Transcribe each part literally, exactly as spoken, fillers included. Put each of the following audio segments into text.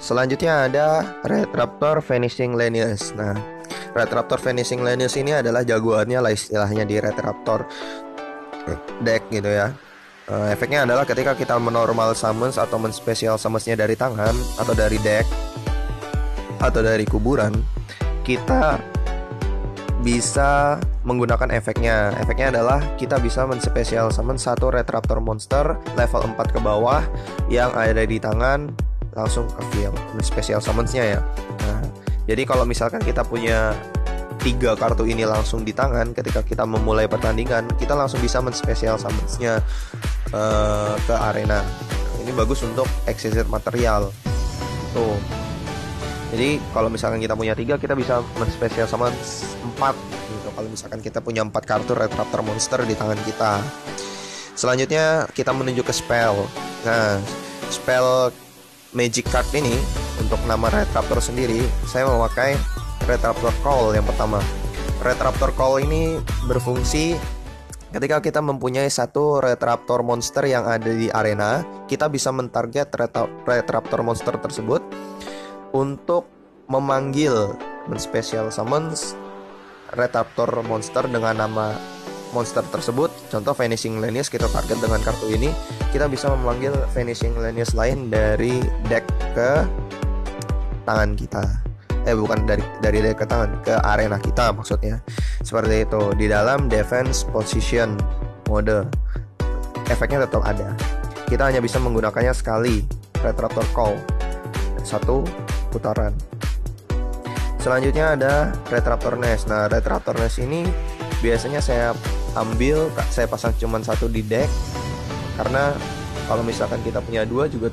Selanjutnya ada Red Raptor Vanishing Lanius. Nah, Red Raptor Vanishing Lanius ini adalah jagoannya lah istilahnya di Red Raptor deck gitu ya. Uh, efeknya adalah ketika kita menormal summons atau menspesial summonsnya dari tangan atau dari deck atau dari kuburan, kita bisa menggunakan efeknya. Efeknya adalah kita bisa menspesial summon satu Red Raptor monster level empat ke bawah yang ada di tangan langsung ke field, menspesial summonsnya ya. Nah, jadi kalau misalkan kita punya tiga kartu ini langsung di tangan, ketika kita memulai pertandingan, kita langsung bisa menspesial summonsnya uh, ke arena. Ini bagus untuk exquisite material. Tuh. Jadi kalau misalkan kita punya tiga, kita bisa menspesial summons empat gitu. Kalau misalkan kita punya empat kartu Red Raptor monster di tangan kita. Selanjutnya kita menuju ke spell. Nah, spell magic card ini untuk nama Red Raptor sendiri, saya memakai Red Raptor Call yang pertama. Red Raptor Call ini berfungsi ketika kita mempunyai satu Red Raptor monster yang ada di arena, kita bisa mentarget Red, Red Raptor monster tersebut untuk memanggil menspecial summons Red Raptor monster dengan nama monster tersebut. Contoh Vanishing Lanius, kita target dengan kartu ini, kita bisa memanggil Vanishing Lanius lain dari deck ke tangan kita. Eh bukan dari dari deck ke tangan, ke arena kita maksudnya. Seperti itu. Di dalam defense position mode, efeknya tetap ada. Kita hanya bisa menggunakannya sekali, Red Raptor Call, satu putaran. Selanjutnya ada Red Raptor Nest. Nah, Red Raptor Nest ini biasanya saya ambil, saya pasang cuma satu di deck, karena kalau misalkan kita punya dua juga,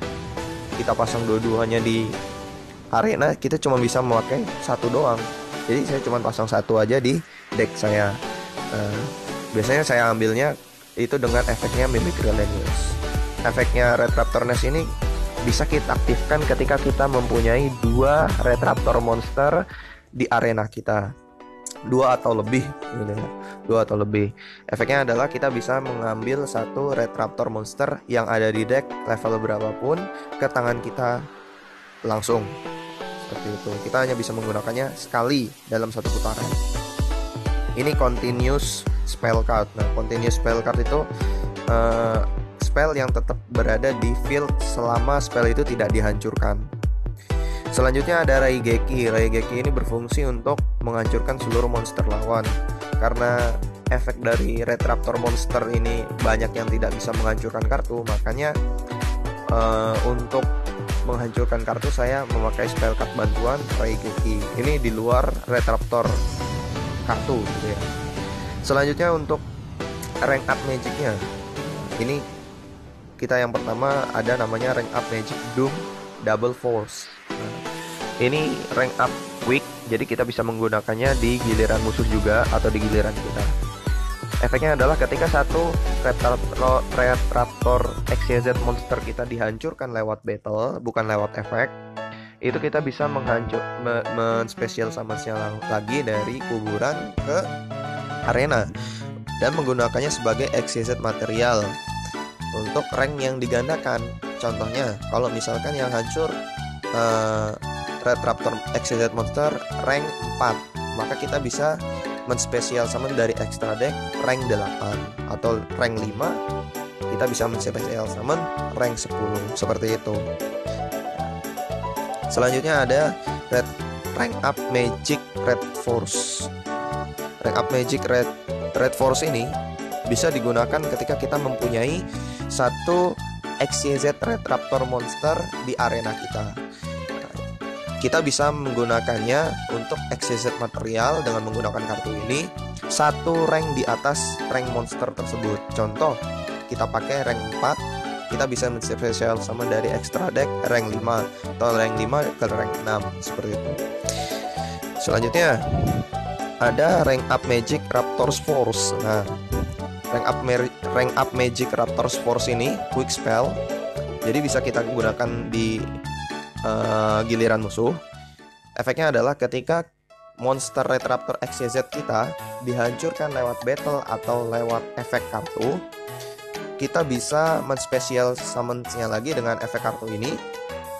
kita pasang dua-duanya di arena, kita cuma bisa memakai satu doang. Jadi saya cuma pasang satu aja di deck saya. Nah, biasanya saya ambilnya itu dengan efeknya Mimicry Lanius. Efeknya Red Raptor Nest ini bisa kita aktifkan ketika kita mempunyai dua Red Raptor monster di arena kita, dua atau lebih gitu ya. Dua atau lebih. Efeknya adalah kita bisa mengambil satu Red Raptor monster yang ada di deck level berapapun ke tangan kita langsung. Seperti itu. Kita hanya bisa menggunakannya sekali dalam satu putaran. Ini continuous spell card. Nah, continuous spell card itu uh, spell yang tetap berada di field selama spell itu tidak dihancurkan. Selanjutnya ada Raigeki. Raigeki ini berfungsi untuk menghancurkan seluruh monster lawan. Karena efek dari Red Raptor monster ini banyak yang tidak bisa menghancurkan kartu, makanya uh, untuk menghancurkan kartu saya memakai spell card bantuan Raigeki. Ini di luar Red Raptor kartu gitu ya. Selanjutnya untuk rank up magicnya, ini kita yang pertama ada namanya rank up magic Doom Double Force. Nah, ini rank up weak, jadi kita bisa menggunakannya di giliran musuh juga atau di giliran kita. Efeknya adalah ketika satu Red Raptor, Red Raptor X Y Z monster kita dihancurkan lewat battle, bukan lewat efek, itu kita bisa menghancur, me, men-special summonsnya lagi dari kuburan ke arena dan menggunakannya sebagai X Y Z material untuk rank yang digandakan. Contohnya, kalau misalkan yang hancur uh, Red Raptor X Y Z monster rank empat, maka kita bisa menspesial summon dari extra deck rank delapan, atau rank lima kita bisa menspesial summon rank sepuluh, seperti itu. Selanjutnya ada Red Rank Up Magic Red Force. Rank Up Magic Red Red Force ini bisa digunakan ketika kita mempunyai satu X Y Z Red Raptor monster di arena kita. Kita bisa menggunakannya untuk X Y Z material dengan menggunakan kartu ini satu rank di atas rank monster tersebut. Contoh, kita pakai rank empat, kita bisa men-special summon dari extra deck rank lima, atau rank lima ke rank enam, seperti itu. Selanjutnya ada rank up Magic Raptor's Force. Nah, rank up rank up Magic Raptor's Force ini quick spell, jadi bisa kita gunakan di Uh, giliran musuh. Efeknya adalah ketika monster Red Raptor X Y Z kita dihancurkan lewat battle atau lewat efek kartu, kita bisa men-special summon-nya lagi dengan efek kartu ini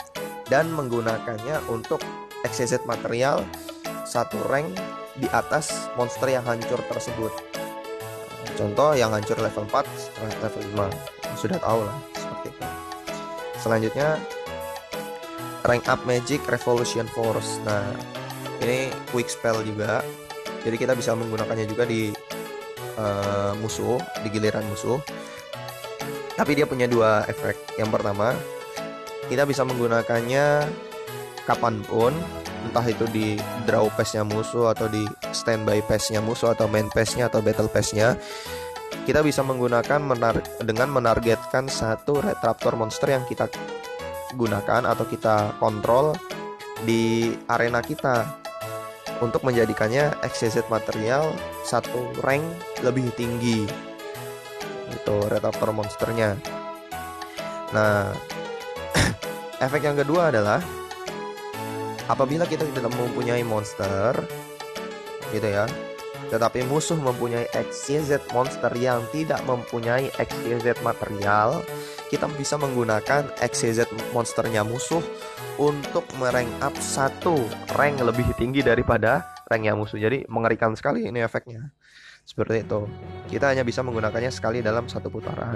dan menggunakannya untuk exquisite material satu rank di atas monster yang hancur tersebut. Contoh yang hancur level empat, level lima, sudah tahu lah seperti itu. Selanjutnya rank up magic revolution force. Nah, ini quick spell juga, jadi kita bisa menggunakannya juga di uh, musuh, di giliran musuh. Tapi dia punya dua efek. Yang pertama, kita bisa menggunakannya kapanpun, entah itu di draw pass-nya musuh atau di standby pass-nya musuh atau main pass-nya atau battle pass-nya. Kita bisa menggunakan menar dengan menargetkan satu red raptor monster yang kita gunakan atau kita kontrol di arena kita untuk menjadikannya exquisite material satu rank lebih tinggi. Itu red raptor monsternya. Nah, efek yang kedua adalah apabila kita tidak mempunyai monster gitu ya, tetapi musuh mempunyai exquisite monster yang tidak mempunyai exquisite material, kita bisa menggunakan exquisite monsternya musuh untuk merank up satu rank lebih tinggi daripada ranknya musuh. Jadi mengerikan sekali ini efeknya. Seperti itu. Kita hanya bisa menggunakannya sekali dalam satu putaran.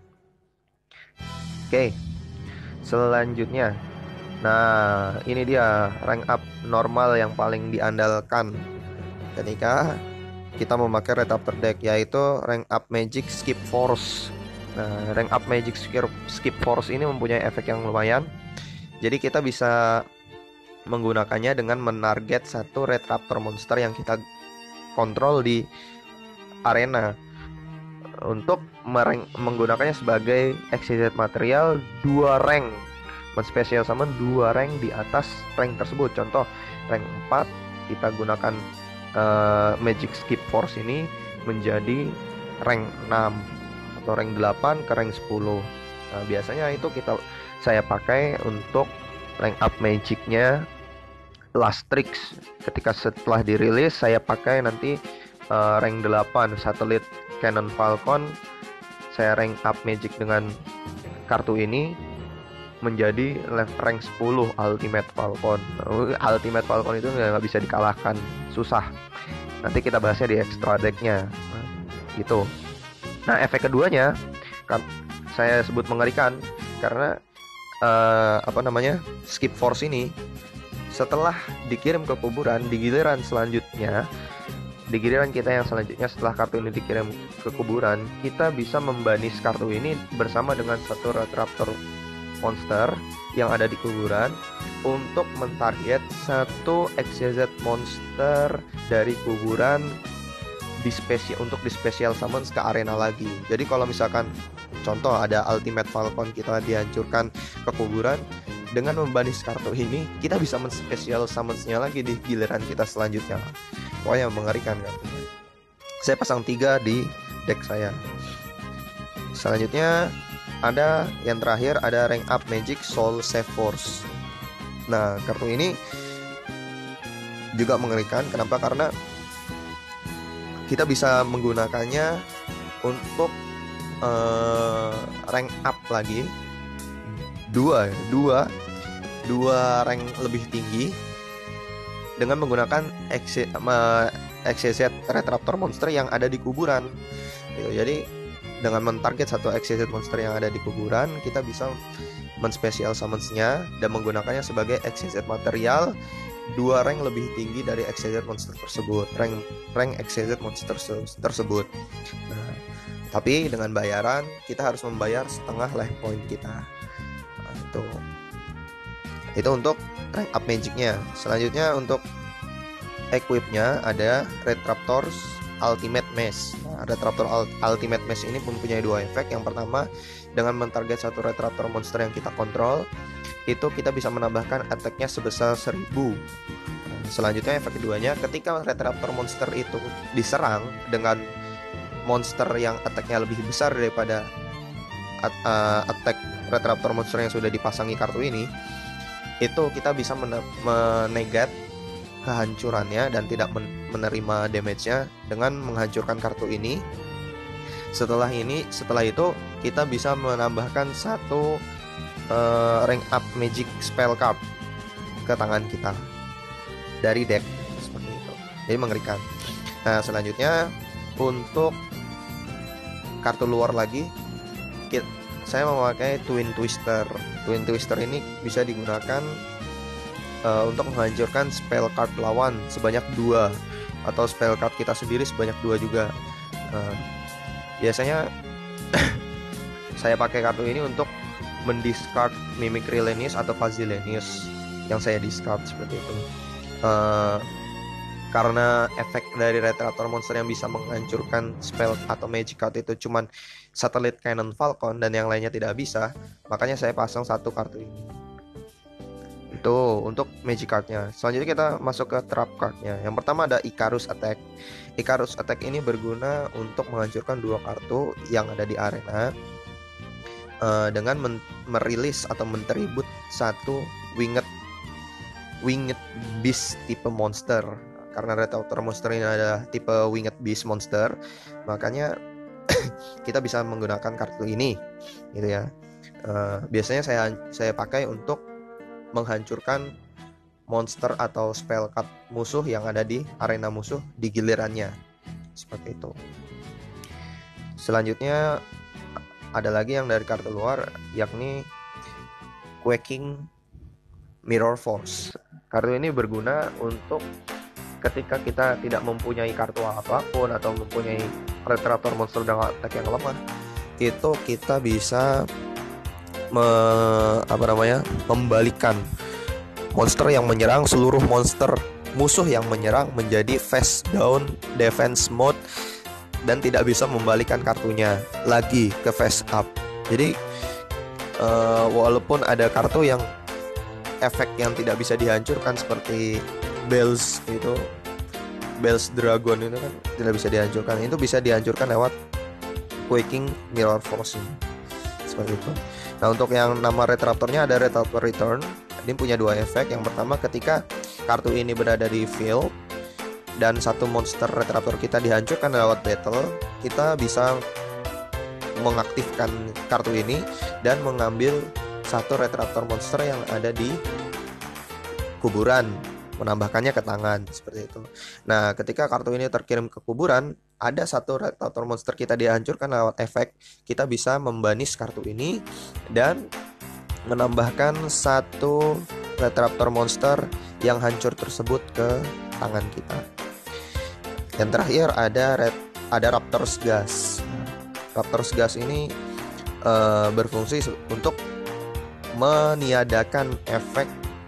Oke. Selanjutnya, nah ini dia rank up normal yang paling diandalkan ketika kita memakai red raptor deck, yaitu rank up magic skip force. Nah, rank up magic skip force ini mempunyai efek yang lumayan. Jadi kita bisa menggunakannya dengan menarget satu red raptor monster yang kita kontrol di arena untuk menggunakannya sebagai exquisite material dua rank, men-special summon dua rank di atas rank tersebut. Contoh rank empat, kita gunakan uh, magic skip force ini menjadi rank enam atau rank delapan ke rank sepuluh. Nah, biasanya itu kita saya pakai untuk rank up magicnya Last Tricks. Ketika setelah dirilis, saya pakai nanti uh, rank delapan Satellite Cannon Falcon. Saya rank up magic dengan kartu ini menjadi rank sepuluh Ultimate Falcon. Ultimate Falcon itu nggak bisa dikalahkan, susah. Nanti kita bahasnya di extra decknya, nah, gitu. Nah, efek keduanya kan saya sebut mengerikan karena uh, apa namanya skip force ini setelah dikirim ke kuburan, di giliran selanjutnya, di giliran kita yang selanjutnya setelah kartu ini dikirim ke kuburan, kita bisa membanis kartu ini bersama dengan satu red raptor monster yang ada di kuburan untuk mentarget satu exquisite monster dari kuburan di spesial untuk di special summons ke arena lagi. Jadi kalau misalkan contoh ada Ultimate Falcon kita dihancurkan ke kuburan, dengan membanis kartu ini kita bisa men-special summons-nya lagi di giliran kita selanjutnya. Pokoknya mengerikan kartunya. Saya pasang tiga di deck saya. Selanjutnya ada yang terakhir, ada rank up magic soul save force. Nah, kartu ini juga mengerikan. Kenapa? Karena kita bisa menggunakannya untuk uh, rank up lagi dua dua dua rank lebih tinggi dengan menggunakan exquisite red raptor monster yang ada di kuburan gitu. Jadi dengan mentarget satu exquisite monster yang ada di kuburan, kita bisa men-special summons-nya dan menggunakannya sebagai exquisite material dua rank lebih tinggi dari exquisite monster tersebut, rank rank exquisite monster tersebut. Nah, tapi dengan bayaran kita harus membayar setengah life point kita. Nah, itu itu untuk rank up magicnya. Selanjutnya untuk equipnya ada Red Raptors Ultimate Mesh. Nah, Red Raptor Ultimate Mesh ini mempunyai dua efek. Yang pertama, dengan mentarget satu Red Raptor monster yang kita kontrol, itu kita bisa menambahkan attack-nya sebesar seribu. Nah, selanjutnya efek keduanya, ketika Red Raptor monster itu diserang dengan monster yang attack-nya lebih besar daripada uh, attack Red Raptor monster yang sudah dipasangi kartu ini, itu kita bisa menegat kehancurannya dan tidak menerima damage-nya dengan menghancurkan kartu ini. Setelah ini, setelah itu kita bisa menambahkan satu uh, rank up magic spell card ke tangan kita dari deck seperti itu. Jadi mengerikan. Nah, selanjutnya untuk kartu luar lagi, saya memakai Twin Twister. Twin Twister ini bisa digunakan uh, untuk menghancurkan spell card lawan sebanyak dua, atau spell card kita sendiri sebanyak dua juga. Uh, biasanya saya pakai kartu ini untuk mendiscard Mimicry Lenius atau Fazilenius yang saya discard seperti itu. Uh, karena efek dari Retractor monster yang bisa menghancurkan spell atau magic card itu cuman Satellite Cannon Falcon dan yang lainnya tidak bisa, makanya saya pasang satu kartu ini. Itu untuk magic cardnya. Selanjutnya kita masuk ke trap cardnya. Yang pertama ada Icarus Attack. Icarus Attack ini berguna untuk menghancurkan dua kartu yang ada di arena uh, dengan men- merilis atau mentribut satu winged winged beast tipe monster. Karena Retractor monster ini adalah tipe winged beast monster, makanya kita bisa menggunakan kartu ini, gitu ya. Uh, biasanya saya saya pakai untuk menghancurkan monster atau spell card musuh yang ada di arena musuh di gilirannya, seperti itu. Selanjutnya ada lagi yang dari kartu luar, yakni Quaking Mirror Force. Kartu ini berguna untuk ketika kita tidak mempunyai kartu apapun atau mempunyai Retractor monster dengan attack yang lemah, itu kita bisa me, apa namanya membalikkan monster yang menyerang seluruh monster musuh yang menyerang menjadi face down defense mode dan tidak bisa membalikkan kartunya lagi ke face up. Jadi uh, walaupun ada kartu yang efek yang tidak bisa dihancurkan seperti Bells itu, Bells Dragon itu kan tidak bisa dihancurkan. Itu bisa dihancurkan lewat Quaking Mirror Force seperti itu. Nah, untuk yang nama Retractornya ada Retractor Return. Ini punya dua efek. Yang pertama, ketika kartu ini berada di field dan satu monster Retractor kita dihancurkan lewat battle, kita bisa mengaktifkan kartu ini dan mengambil satu Retractor monster yang ada di kuburan, menambahkannya ke tangan seperti itu. Nah, ketika kartu ini terkirim ke kuburan, ada satu Retractor monster kita dihancurkan lewat efek, kita bisa membanis kartu ini dan menambahkan satu Retractor monster yang hancur tersebut ke tangan kita. Yang terakhir ada red, ada Raptor's Gas. Raptor's Gas ini uh, berfungsi untuk meniadakan efek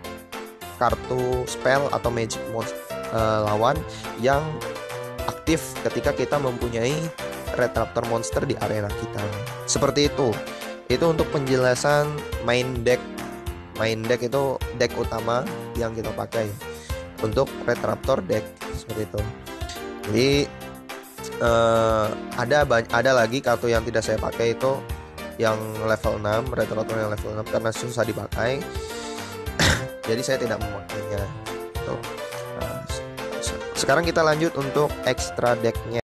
kartu spell atau magic monster uh, lawan yang aktif ketika kita mempunyai Retractor monster di arena kita. Seperti itu. Itu untuk penjelasan main deck. Main deck itu deck utama yang kita pakai untuk Retractor deck seperti itu. Jadi uh, ada ada lagi kartu yang tidak saya pakai, itu yang level enam, Retractor yang level enam karena susah dipakai. Jadi saya tidak memakainya. Nah, sekarang kita lanjut untuk extra decknya.